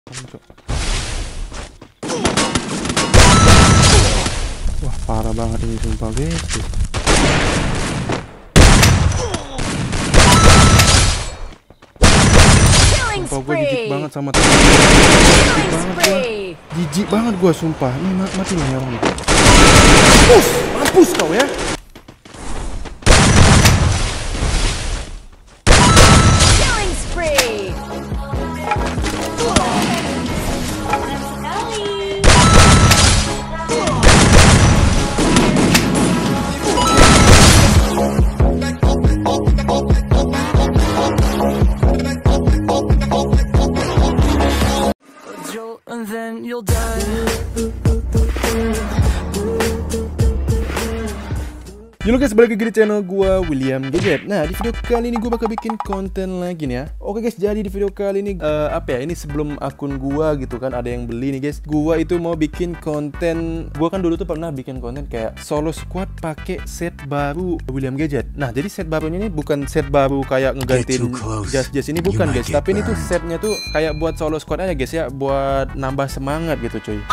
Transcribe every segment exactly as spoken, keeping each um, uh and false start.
Wah, parah banget ini sumpah guys. Sumpah gue jijik banget sama temen. Jijik banget gue. Jijik banget gue sumpah. Ini ma mati nih orang nih. Mampus, mampus kau ya. Killing spree. And then you'll die. Halo guys, balik lagi di channel gua William Gadget. Nah, di video kali ini gua bakal bikin konten lagi nih ya. Oke guys, jadi di video kali ini uh, apa ya? Ini sebelum akun gua gitu kan ada yang beli nih guys. Gua itu mau bikin konten. Gua kan dulu tuh pernah bikin konten kayak solo squad pakai set baru William Gadget. Nah, jadi set barunya ini bukan set baru kayak ngegantiin jas-jas ini bukan guys, tapi ini tuh setnya tuh kayak buat solo squad aja guys ya, buat nambah semangat gitu cuy.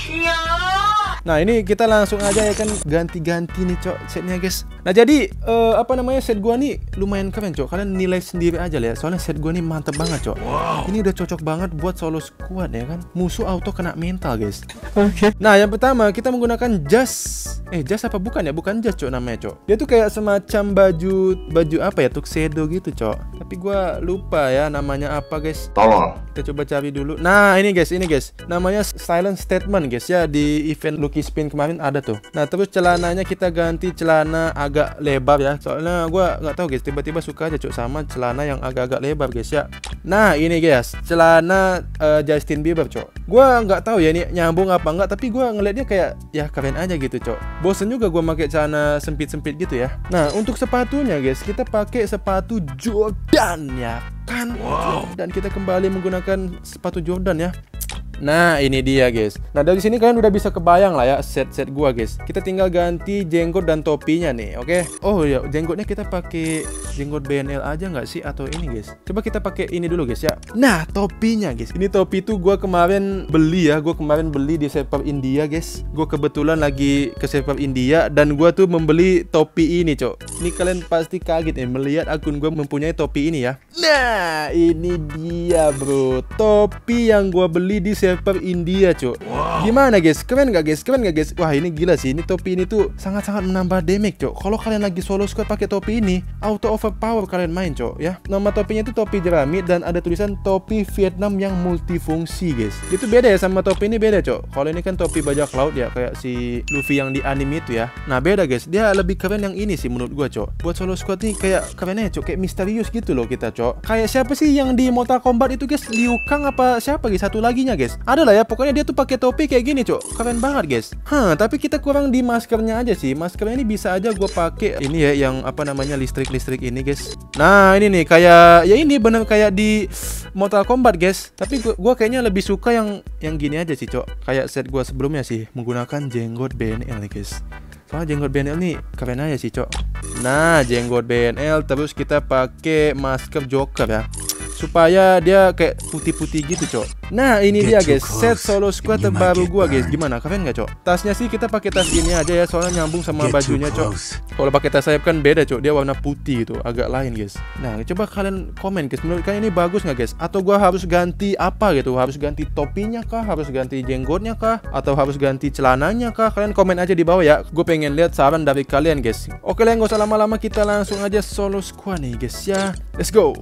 Nah, ini kita langsung aja ya kan ganti-ganti nih cok setnya guys. Nah, jadi uh, apa namanya set gua nih lumayan keren cok. Kalian nilai sendiri aja lah ya. Soalnya set gua nih mantep banget cok. Wow. Ini udah cocok banget buat solo squad ya kan. Musuh auto kena mental guys. Oke. Okay. Nah, yang pertama kita menggunakan jas. Eh, jas apa bukan ya? Bukan jas cok namanya cok. Dia tuh kayak semacam baju baju apa ya? Tuxedo gitu cok. Tapi gua lupa ya namanya apa guys. Tolong. Kita coba cari dulu. Nah, ini guys, ini guys. Namanya Silent Statement guys ya, di event Lucky Spin kemarin ada tuh. Nah, terus celananya kita ganti celana agak lebar ya. Soalnya gua nggak tahu guys, tiba-tiba suka aja cok sama celana yang agak-agak lebar guys ya. Nah, ini guys, celana uh, Justin Bieber cok. Gua nggak tahu ya ini nyambung apa enggak, tapi gua ngeliatnya kayak ya keren aja gitu cok. Bosen juga gua pakai celana sempit-sempit gitu ya. Nah, untuk sepatunya guys, kita pakai sepatu Jordan ya kan. Wow. Dan kita kembali menggunakan sepatu Jordan ya. Nah, ini dia guys. Nah, dari sini kalian udah bisa kebayang lah ya set-set gua guys. Kita tinggal ganti jenggot dan topinya nih, oke? Okay? Oh ya, jenggotnya kita pakai jenggot B N L aja nggak sih atau ini guys? Coba kita pakai ini dulu guys ya. Nah, topinya guys. Ini topi tuh gua kemarin beli ya. Gua kemarin beli di server India guys. Gua kebetulan lagi ke server India dan gua tuh membeli topi ini, cok. Ini kalian pasti kaget ya melihat akun gua mempunyai topi ini ya. Nah, ini dia bro. Topi yang gua beli di server India cok. Wow. Gimana guys? Keren gak guys? Keren gak guys? Wah, ini gila sih. Ini topi ini tuh sangat-sangat menambah damage cok. Kalau kalian lagi solo squad pakai topi ini, auto overpower kalian main cok ya. Nama topinya itu topi jerami dan ada tulisan topi Vietnam yang multifungsi guys. Itu beda ya sama topi ini, beda cok. Kalau ini kan topi bajak laut ya, kayak si Luffy yang di anime itu ya. Nah, beda guys. Dia lebih keren yang ini sih menurut gua cok. Buat solo squad nih kayak keren aja cok, kayak misterius gitu loh kita cok. Kayak siapa sih yang di Mortal Kombat itu guys? Liu Kang apa siapa guys? Satu laginya guys. Ada lah ya, pokoknya dia tuh pakai topi kayak gini cok, keren banget guys. Hah, tapi kita kurang di maskernya aja sih. Maskernya ini bisa aja gue pakai ini ya, yang apa namanya listrik-listrik ini guys. Nah, ini nih kayak ya ini bener kayak di Mortal Kombat guys. Tapi gua, gua kayaknya lebih suka yang yang gini aja sih cok. Kayak set gue sebelumnya sih, menggunakan jenggot B N L nih guys. Soalnya jenggot B N L nih keren aja sih cok. Nah, jenggot B N L, terus kita pakai masker Joker ya, supaya dia kayak putih-putih gitu cok. Nah, ini dia guys, set solo squad terbaru gua guys. Gimana, keren gak cok? Tasnya sih kita pakai tas ini aja ya, soalnya nyambung sama bajunya cok. Kalau pakai tas sayap kan beda cok, dia warna putih gitu, agak lain guys. Nah, coba kalian komen guys, menurut kalian ini bagus nggak guys? Atau gua harus ganti apa gitu? Harus ganti topinya kah? Harus ganti jenggotnya kah? Atau harus ganti celananya kah? Kalian komen aja di bawah ya. Gue pengen lihat saran dari kalian guys. Oke lah, nggak usah lama-lama, kita langsung aja solo squad nih guys ya. Let's go.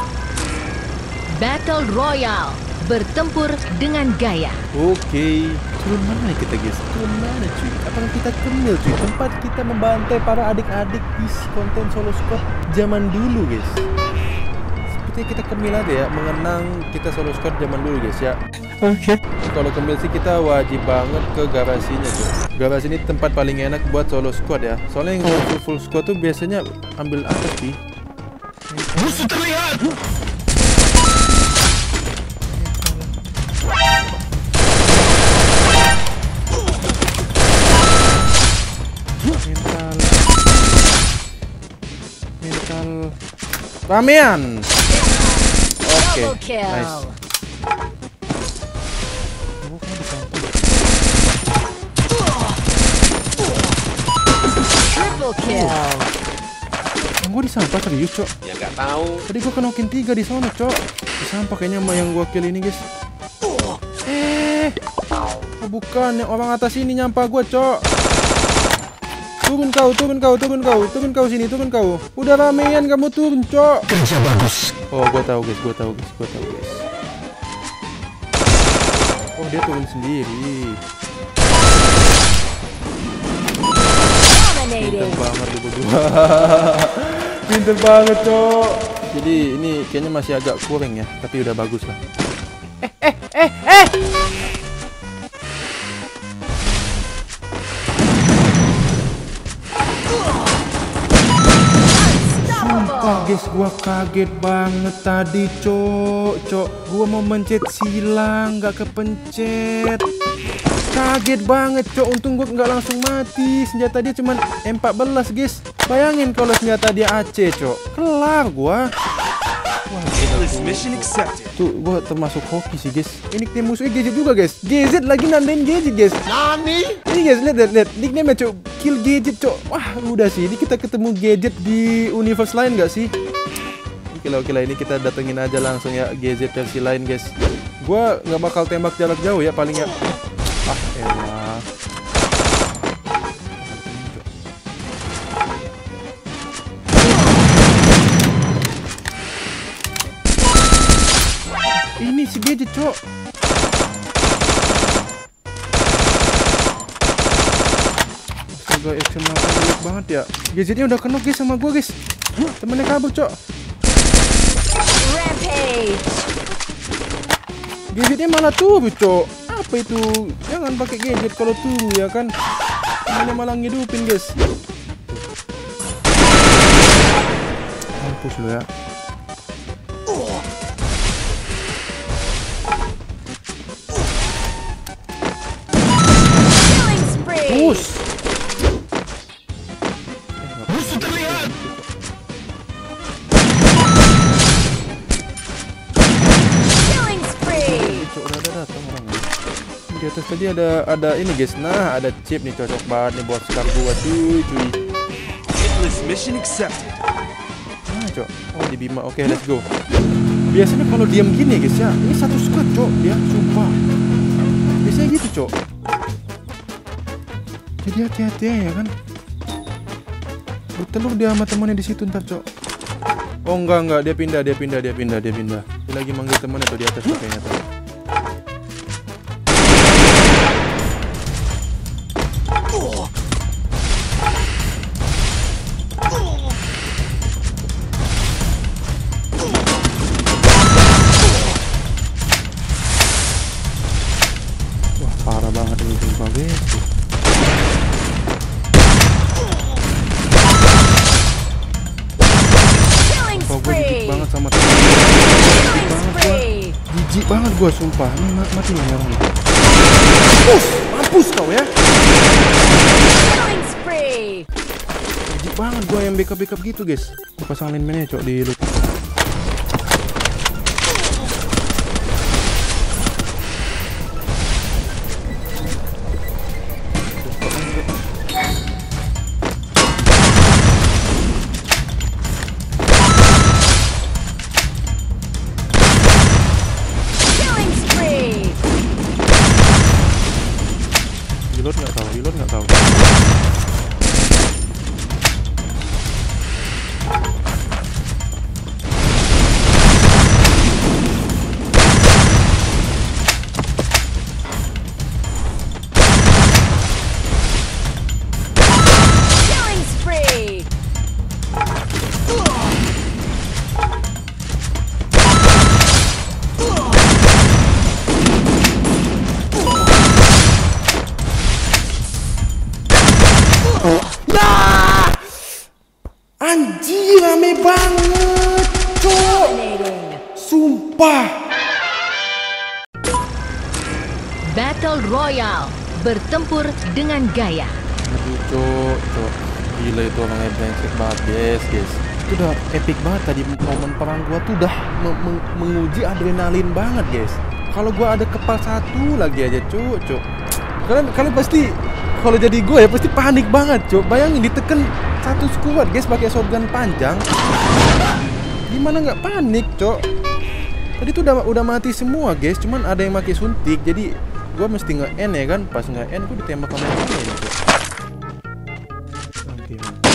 Battle Royale, bertempur dengan gaya. Oke, turun mana kita guys? Turun mana cuy? Apakah kita kemil cuy? Tempat kita membantai para adik-adik di konten solo squad zaman dulu guys. Sepertinya kita kemil aja ya, mengenang kita solo squad zaman dulu guys ya. Oke. Okay. Kalau kemil sih kita wajib banget ke garasinya cuy. Garasi ini tempat paling enak buat solo squad ya. Soalnya yang full, full squad tuh biasanya ambil atas sih. Musuh terlihat. Mental mental ramean. Oke, okay, nice. Triple kill. Yang gue di sampah serius, Cok. Ya nggak tahu. Tadi gue kenokin tiga di sana, Cok. Di sampah kayaknya sama yang gue kill ini, guys. Eh, oh, bukan yang orang atas ini nyampah gue, Cok. Turun kau, turun kau, turun kau, turun kau sini, turun kau. Udah ramean kamu turun, Cok. Kerja bagus. Oh, gue tahu, guys, gue tahu, guys, gue tahu, guys. Oh, dia turun sendiri. Pinter banget lu berdua. Pinter banget, Cok. Jadi ini kayaknya masih agak kurang ya, tapi udah bagus lah. Eh, eh, eh, eh. Sumpah guys, gua kaget banget tadi, Cok. Cok, gua mau mencet silang, nggak kepencet. Kaget banget, Cok. Untung gue nggak langsung mati. Senjata dia cuma M empat belas, guys. Bayangin kalau senjata dia A C, Cok. Kelar gua. Wah, Mission accepted. tuh gua termasuk hoki sih, guys. Ini tim musuhnya Gadget juga, guys. Gadget lagi nandain Gadget, guys. Nani? Ini guys, lihat lihat lihat. Nickname-nya, Cok. Kill Gadget, Cok. Wah, udah sih. Ini kita ketemu Gadget di universe lain nggak sih? Oke lah, oke lah. Ini kita datengin aja langsung ya Gadget versi lain, guys. Gua nggak bakal tembak jarak jauh ya, paling ya. Ah, elah. Ini si Gadget, Cok. Astaga, action mata jelek banget ya. Gadgetnya udah kena, guys, sama gua, guys. Temennya kabur, Cok. Rampage. Gadgetnya malah turun, Cok. Apa itu? Jangan pakai gadget kalau turu ya kan. Temennya malah ngidupin, guys. Mampus lo ya. Killing spree. Push. Killing spree. Cok, udah ada datang orangnya. Di atas tadi ada ada ini, guys. Nah, ada chip nih, cocok banget nih buat scar gua, cuy, cuy. Mission accepted. Nah, Cok. Oh, di Bima. Oke, let's go. Biasanya kalau diam gini, guys ya. Ini satu squad, Cok. Dia sumpah. Biasanya gitu, Cok. Jadi hati-hati ya kan. Bertelur dia sama temannya di situ ntar, Cok. Oh, enggak, enggak. Dia pindah, dia pindah, dia pindah, dia pindah. Dia lagi manggil temannya tuh di atas tuh, kayaknya tuh. Wah, parah banget ini sumpah, guys. Killing Oh, gue jijik spree. banget sama temen. Jijik Killing banget gua. spree. Jijik banget gua, sumpah. Ini ma mati lah ya orang. Mampus, mampus kau ya. Killing spree. Jijik banget gua yang backup-backup gitu, guys. Gua pasang lineman-nya, Cok, di loot. Killing spree. Reload nggak tahu, reload nggak tahu. Killing spree. Nah! Anjir, rame banget, Cok. Dominating. Sumpah. Battle Royale. Bertempur dengan gaya. Aduh, Cok, Cok. Gila itu orangnya brengsek banget, guys, guys. Itu udah epic banget tadi momen perang gua tuh udah me me menguji adrenalin banget, guys. Kalau gua ada kepal satu lagi aja, Cok, Cok. Kalian kalian pasti kalau jadi gue ya pasti panik banget, Cok. Bayangin diteken Satu squad guys pakai shotgun panjang. Gimana nggak panik, Cok? Tadi tuh udah udah mati semua guys, cuman ada yang pakai suntik. Jadi gua mesti nge-end ya kan. Pas nge-end gua ditembak sama yang lain, Cok. Oke.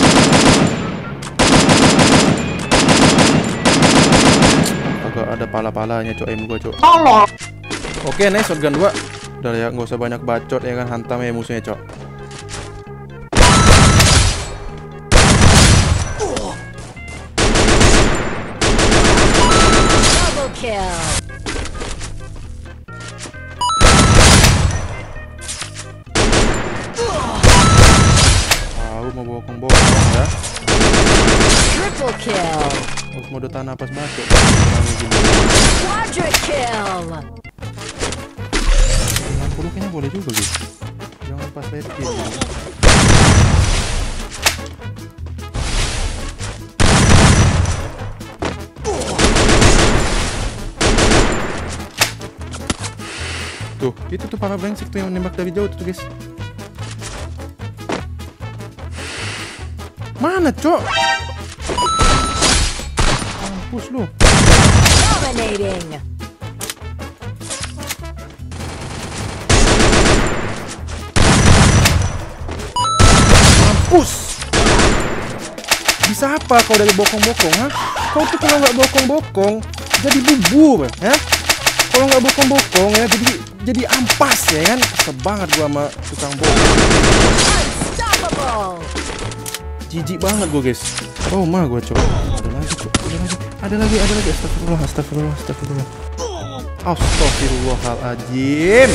Agak ada pala-palanya, Cok, aim gua, Cok. Oke, nice shotgun dua. Udah ya, nggak usah banyak bacot ya kan, hantam ya musuhnya, Cok. Double kill. Tahu mau bokong-bokong ya. Triple kill. Harus mode tahan napas bacot. Quadra kill. enam puluh kayaknya boleh juga guys. Jangan pas late kill. Tuh, itu tuh para brengsek tuh yang nembak dari jauh tuh guys. Mana, Cok? Mampus lu. Dominating. Mampus. Bisa apa kau dari bokong-bokong, ha? Kau tuh kalau nggak bokong-bokong jadi bubur, ya? Kalau nggak bokong-bokong ya jadi jadi ampas ya kan? Kesel banget gua sama tukang bokong. Unstoppable. Jijik banget gua guys. Oh mah gua coba. Ada lagi, Cok. Ada lagi. Ada lagi, ada lagi. Astagfirullah, astagfirullah, astagfirullah. Astagfirullahaladzim.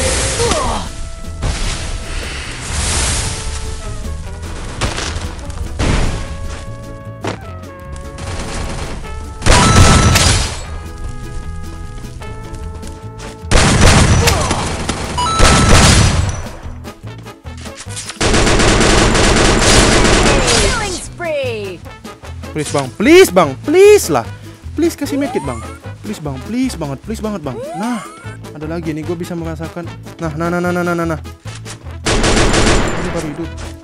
Killing spree. Please bang, please bang, please lah. Please kasih medkit bang. Please bang, please banget, please banget bang. Nah, ada lagi nih, gue bisa merasakan. Nah, nah, nah, nah, nah, nah, nah. Ini baru hidup.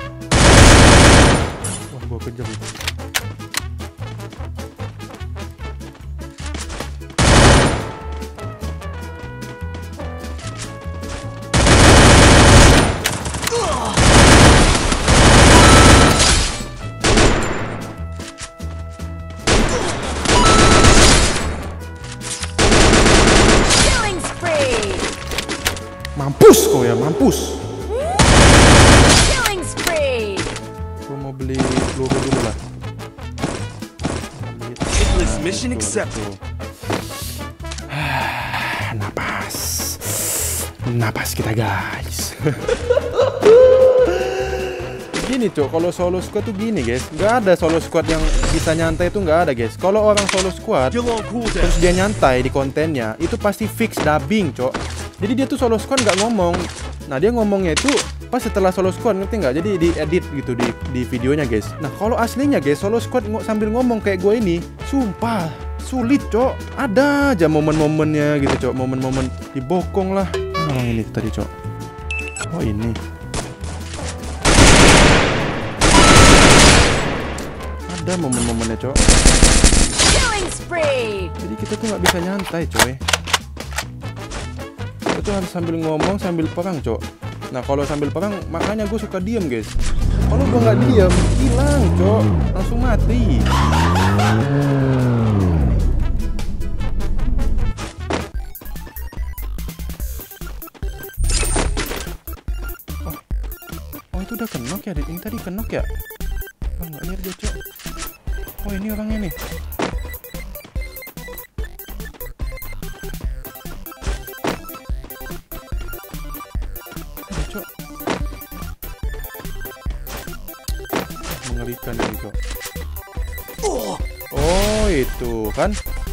Wah, gue kejam. Mampus kau ya, mampus. Killing spree. Gue mau beli peluru dulu lah. Hitless mission accepted. Napas, napas kita guys. Gini Cok, kalau solo squad tuh gini guys, nggak ada solo squad yang bisa nyantai tuh nggak ada guys. Kalau orang solo squad You're on cooldown. terus dia nyantai di kontennya, itu pasti fix dubbing Cok. Jadi dia tuh solo squad nggak ngomong. Nah dia ngomongnya itu pas setelah solo squad, ngerti nggak? Jadi diedit gitu di di videonya guys. Nah kalau aslinya guys solo squad ng sambil ngomong kayak gue ini, sumpah sulit Cok. Ada aja momen-momennya gitu Cok, momen-momen dibokong lah. Mana yang ini tadi Cok? Oh ini. Ada momen-momennya Cok. Killing spree. Jadi kita tuh nggak bisa nyantai coy. Kita tuh harus sambil ngomong sambil perang Cok. Nah kalau sambil perang makanya gue suka diem guys. Kalau gue nggak diem hilang Cok, langsung mati. Oh, oh itu udah kenok ya? Yang tadi kenok ya? Oh nggak lihat gue Cok. Oh ini orangnya nih. Cok. Mengerikan ini Cok. Oh itu kan.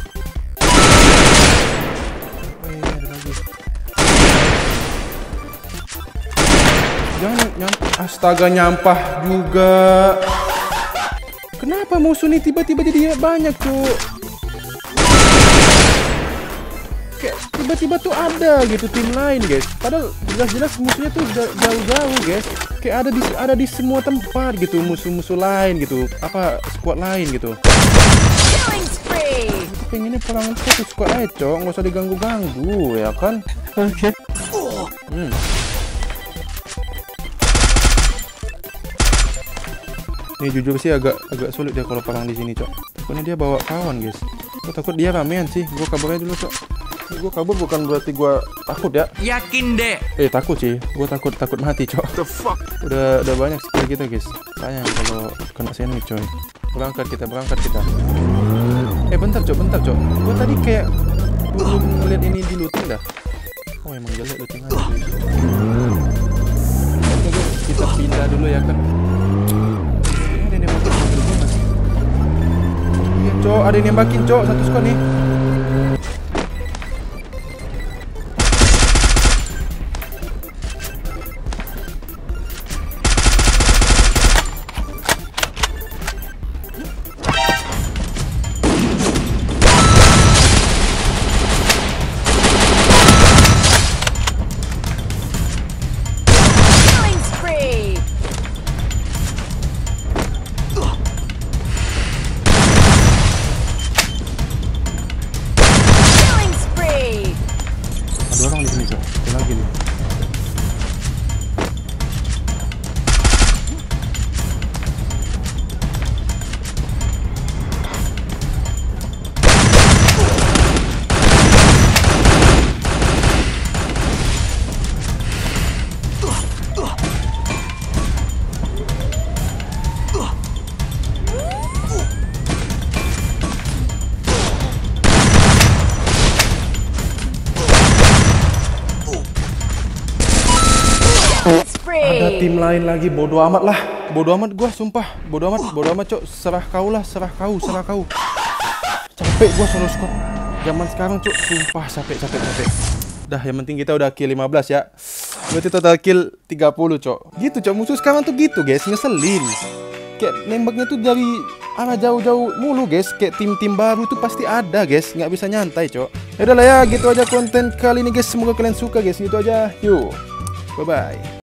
Oh iya ada lagi. Jangan nyam astaga nyampah juga. Kenapa musuh nih tiba-tiba jadi banyak Cok? Kayak tiba-tiba tuh ada gitu tim lain guys. Padahal jelas-jelas musuhnya tuh jauh-jauh guys. Kayak ada di ada di semua tempat gitu, musuh-musuh lain gitu, apa squad lain gitu. Killing spree. Pengennya perang satu squad aja cok, nggak usah diganggu-ganggu ya kan. Oke. Okay. Hmm. Ini jujur sih agak agak sulit dia kalau perang di sini cok. Takutnya dia bawa kawan guys. Gue takut dia ramean sih. Gue kabur aja dulu cok. Gue kabur bukan berarti gue takut ya. Yakin deh. Eh takut sih. Gue takut takut mati cok. The fuck. Udah udah banyak skill kita guys. Sayang kalau kena sandwich coy. Berangkat kita berangkat kita. Eh bentar cok bentar cok. Gue tadi kayak belum ngeliat ini di looting dah. Oh emang jelek looting aja. Oke guys kita pindah dulu ya kan. Iya cok, ada yang nembakin cok, satu squad nih. Ada orang di sini cok, ada lagi nih. Ada tim lain lagi, bodoh amat lah. Bodoh amat gua sumpah. Bodoh amat, bodoh amat cok. Serah kau lah, serah kau, serah kau. Capek gua solo squad. Zaman sekarang cok, sumpah capek capek capek. Dah yang penting kita udah kill lima belas ya. Berarti total kill tiga puluh cok. Gitu cok, musuh sekarang tuh gitu guys, ngeselin. Kayak nembaknya tuh dari arah jauh-jauh mulu guys. Kayak tim-tim baru tuh pasti ada guys, nggak bisa nyantai cok. Yaudah lah ya, gitu aja konten kali ini guys. Semoga kalian suka guys. Gitu aja, yuk. Bye bye.